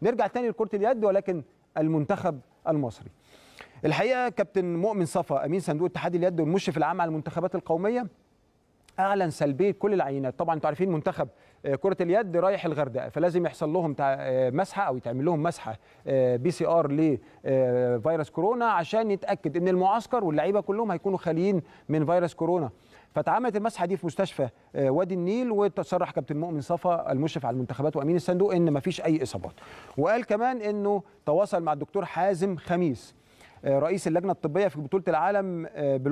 نرجع تاني لكرة اليد ولكن المنتخب المصري. الحقيقة كابتن مؤمن صفا أمين صندوق اتحاد اليد والمشرف العام على المنتخبات القومية اعلن سلبيه كل العينات. طبعا انتوا عارفين منتخب كره اليد رايح الغردقه، فلازم يحصل لهم مسحه او يتعمل لهم مسحه PCR لفيروس كورونا عشان يتاكد ان المعسكر واللعيبه كلهم هيكونوا خاليين من فيروس كورونا. فتعملت المسحه دي في مستشفى وادي النيل، وتصرح كابتن مؤمن صفا المشرف على المنتخبات وامين الصندوق ان مفيش اي اصابات. وقال كمان انه تواصل مع الدكتور حازم خميس رئيس اللجنه الطبيه في بطوله العالم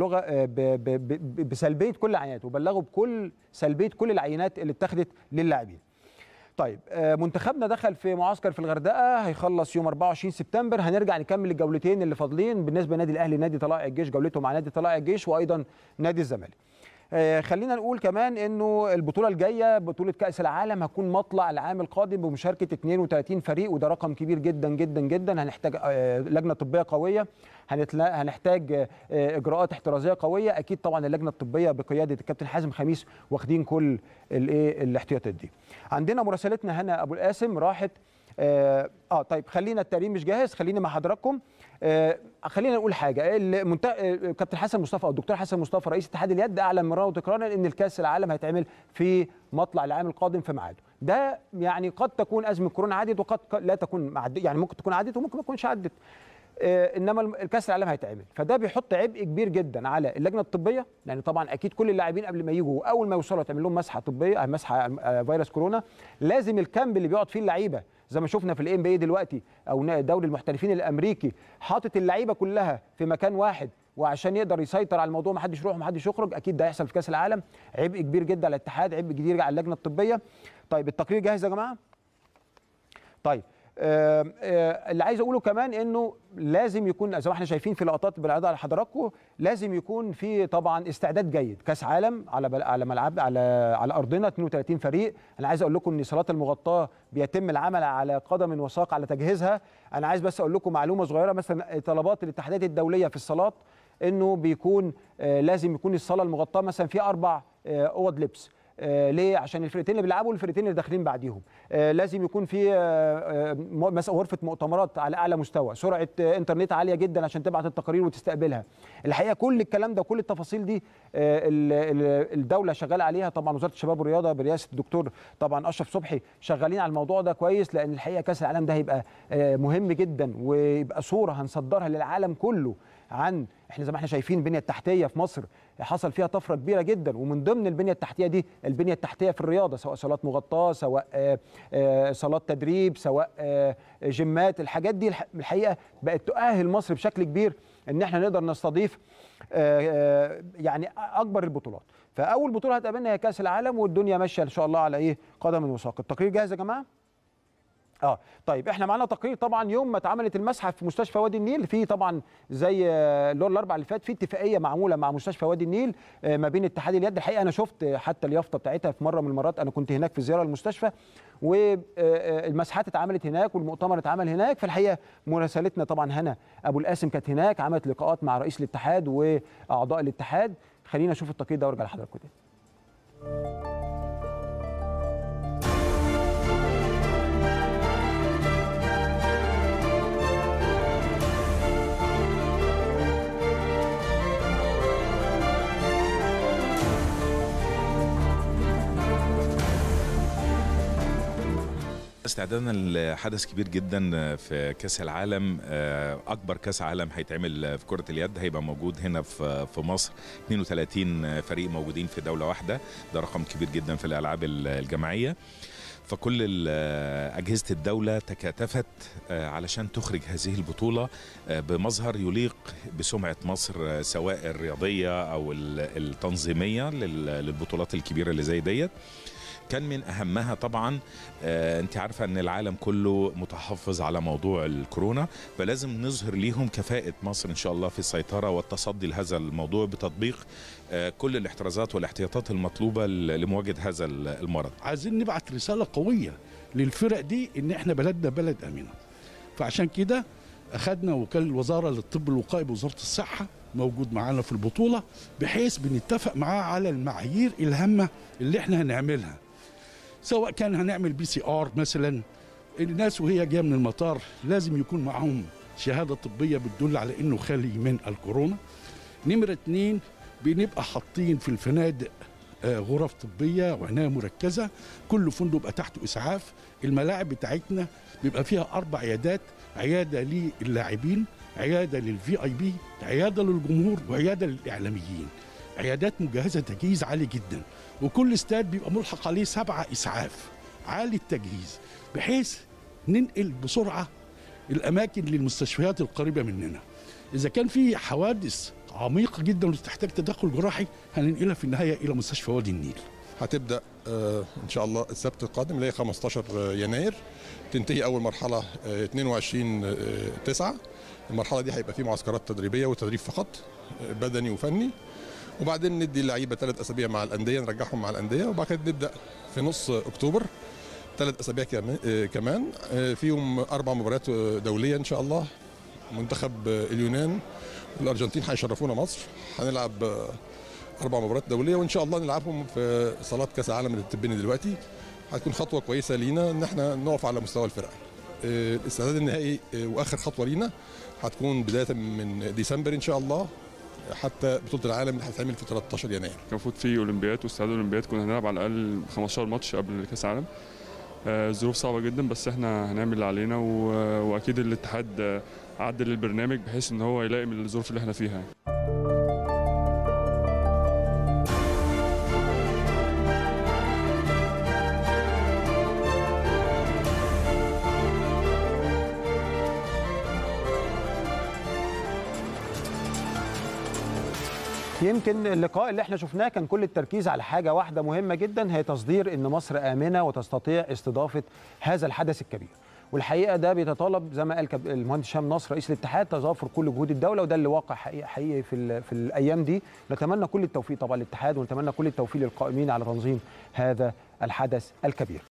بسلبيه كل العينات، وبلغوا بكل سلبيه كل العينات اللي اتخذت للاعبين. طيب منتخبنا دخل في معسكر في الغردقه هيخلص يوم 24 سبتمبر. هنرجع نكمل الجولتين اللي فاضلين بالنسبه لنادي الاهلي، نادي طلائع الجيش جولته مع نادي طلائع الجيش، وايضا نادي الزمالك. خلينا نقول كمان انه البطوله الجايه بطوله كاس العالم هتكون مطلع العام القادم بمشاركه 32 فريق، وده رقم كبير جدا جدا جدا. هنحتاج لجنه طبيه قويه، هنحتاج اجراءات احترازيه قويه. اكيد طبعا اللجنه الطبيه بقياده الكابتن حازم خميس واخدين كل الاحتياطات دي. عندنا مراسلتنا هنا ابو القاسم راحت طيب خلينا التقرير مش جاهز، خلينا مع حضراتكم. خلينا نقول حاجه، كابتن حسن مصطفى او الدكتور حسن مصطفى رئيس اتحاد اليد اعلن مرارا وتكرارا ان الكاس العالم هيتعمل في مطلع العام القادم في ميعاده. ده يعني قد تكون ازمه كورونا عدت وقد لا تكون يعني ممكن تكون عدت وممكن ما تكونش عدت، انما الكاس العالم هيتعمل. فده بيحط عبء كبير جدا على اللجنه الطبيه، لان طبعا اكيد كل اللاعبين قبل ما يجوا اول ما يوصلوا تعمل لهم مسحه طبيه، مسحه فيروس كورونا. لازم الكامب اللي بيقعد فيه اللعيبه زي ما شفنا في NBA دلوقتي او دوري المحترفين الامريكي، حاطط اللعيبه كلها في مكان واحد وعشان يقدر يسيطر على الموضوع، ما حدش يروح وما حدش يخرج. اكيد ده هيحصل في كاس العالم. عبء كبير جدا على الاتحاد، عبء كبير على اللجنه الطبيه. طيب التقرير جاهز يا جماعه؟ طيب اللي عايز اقوله كمان انه لازم يكون زي ما احنا شايفين في لقطات بالعرض على حضراتكم، لازم يكون في طبعا استعداد جيد. كاس عالم على ملعب على ارضنا 32 فريق. انا عايز اقول لكم ان الصالات المغطاه بيتم العمل على قدم وساق على تجهيزها. انا عايز بس اقول لكم معلومه صغيره، مثلا طلبات الاتحادات الدوليه في الصالات انه بيكون لازم يكون الصاله المغطاه مثلا في 4 اوض لبس. ليه؟ عشان الفرقتين اللي بيلعبوا والفرقتين اللي داخلين بعديهم. لازم يكون في مثلا غرفه مؤتمرات على اعلى مستوى، سرعه انترنت عاليه جدا عشان تبعت التقارير وتستقبلها. الحقيقه كل الكلام ده، كل التفاصيل دي الدوله شغاله عليها. طبعا وزاره الشباب والرياضه برئاسه الدكتور طبعا اشرف صبحي شغالين على الموضوع ده كويس، لان الحقيقه كاس العالم ده هيبقى مهم جدا، ويبقى صوره هنصدرها للعالم كله عن احنا زي ما احنا شايفين البنيه التحتيه في مصر حصل فيها طفره كبيره جدا. ومن ضمن البنيه التحتيه دي البنيه التحتيه في الرياضه، سواء صالات مغطاه، سواء صالات تدريب، سواء جيمات. الحاجات دي الحقيقه بقت تؤهل مصر بشكل كبير ان احنا نقدر نستضيف يعني اكبر البطولات. فاول بطوله هتقابلنا هي كاس العالم، والدنيا ماشيه ان شاء الله على قدم وساق. التقرير جاهز يا جماعه؟ طيب احنا معانا تقرير. طبعا يوم ما اتعملت المسحه في مستشفى وادي النيل، في طبعا زي الاربع اللي فات في اتفاقيه معموله مع مستشفى وادي النيل ما بين اتحاد اليد. الحقيقه انا شفت حتى اليافطه بتاعتها في مره من المرات، انا كنت هناك في زياره المستشفى، والمسحات اتعملت هناك والمؤتمر اتعمل هناك. فالحقيقه مراسلتنا طبعا هنا ابو القاسم كانت هناك، عملت لقاءات مع رئيس الاتحاد واعضاء الاتحاد. خلينا نشوف التقرير ده وارجع لحضراتكم تاني. استعدادنا لحدث كبير جدا في كاس العالم، اكبر كاس عالم هيتعمل في كرة اليد، هيبقى موجود هنا في مصر. 32 فريق موجودين في دولة واحدة، ده رقم كبير جدا في الالعاب الجماعية. فكل أجهزة الدولة تكاتفت علشان تخرج هذه البطولة بمظهر يليق بسمعة مصر، سواء الرياضية أو التنظيمية للبطولات الكبيرة اللي زي ديت. كان من أهمها طبعا أنت عارفة أن العالم كله متحفظ على موضوع الكورونا، فلازم نظهر ليهم كفاءة مصر إن شاء الله في السيطرة والتصدي لهذا الموضوع بتطبيق كل الاحترازات والاحتياطات المطلوبة لمواجهة هذا المرض. عايزين نبعت رسالة قوية للفرق دي إن إحنا بلدنا بلد آمنة، فعشان كده أخذنا وكالة الوزارة للطب الوقائي بوزارة الصحة موجود معانا في البطولة، بحيث بنتفق معاه على المعايير الهامة اللي إحنا هنعملها، سواء كان هنعمل PCR مثلا الناس وهي جايه من المطار لازم يكون معهم شهاده طبيه بتدل على انه خالي من الكورونا. نمره 2 بنبقى حاطين في الفنادق غرف طبيه وعنايه مركزه، كل فندق بقى تحته اسعاف. الملاعب بتاعتنا بيبقى فيها 4 عيادات، عياده للاعبين، عياده للفي اي بي، عياده للجمهور، وعياده للاعلاميين. عيادات مجهزه تجهيز عالي جدا، وكل استاد بيبقى ملحق عليه 7 اسعاف عالي التجهيز، بحيث ننقل بسرعه الاماكن للمستشفيات القريبه مننا. اذا كان في حوادث عميقه جدا وتحتاج تدخل جراحي هننقلها في النهايه الى مستشفى وادي النيل. هتبدا ان شاء الله السبت القادم اللي هي 15 يناير، تنتهي اول مرحله 22/9. المرحله دي هيبقى فيه معسكرات تدريبيه وتدريب فقط بدني وفني، وبعدين ندي اللعيبه 3 اسابيع مع الانديه، نرجعهم مع الانديه، وبعد كده نبدا في نص اكتوبر 3 اسابيع كمان فيهم 4 مباريات دوليه ان شاء الله. منتخب اليونان والارجنتين هيشرفونا مصر، هنلعب 4 مباريات دوليه، وان شاء الله نلعبهم في صالات كاس العالم اللي بتتبني دلوقتي. هتكون خطوه كويسه لينا ان احنا نقف على مستوى الفرق. الاستعداد النهائي واخر خطوه لينا هتكون بدايه من ديسمبر ان شاء الله حتى بطوله العالم اللي هتتعمل في 13 يناير. كان المفروض في اولمبياد واستعداد الاولمبياد كنا هنلعب على الاقل 15 ماتش قبل كاس العالم. الظروف صعبه جدا، بس احنا هنعمل اللي علينا، واكيد الاتحاد عدل البرنامج بحيث ان هو يلائم الظروف اللي احنا فيها. يمكن اللقاء اللي احنا شفناه كان كل التركيز على حاجة واحدة مهمة جدا، هي تصدير ان مصر آمنة وتستطيع استضافة هذا الحدث الكبير. والحقيقة ده بيتطلب زي ما قال المهندس هشام نصر رئيس الاتحاد تضافر كل جهود الدولة، وده اللي واقع حقيقي في الأيام دي. نتمنى كل التوفيق طبعا للاتحاد، ونتمنى كل التوفيق للقائمين على تنظيم هذا الحدث الكبير.